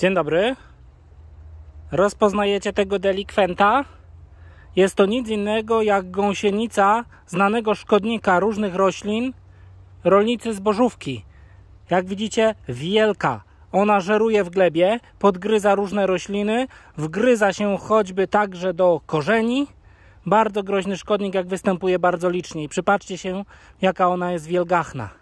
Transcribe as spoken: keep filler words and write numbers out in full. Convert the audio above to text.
Dzień dobry. Rozpoznajecie tego delikwenta? Jest to nic innego jak gąsienica znanego szkodnika różnych roślin, rolnicy zbożówki. Jak widzicie, wielka. Ona żeruje w glebie, podgryza różne rośliny, wgryza się choćby także do korzeni. Bardzo groźny szkodnik, jak występuje bardzo licznie. I przypatrzcie się, jaka ona jest wielgachna.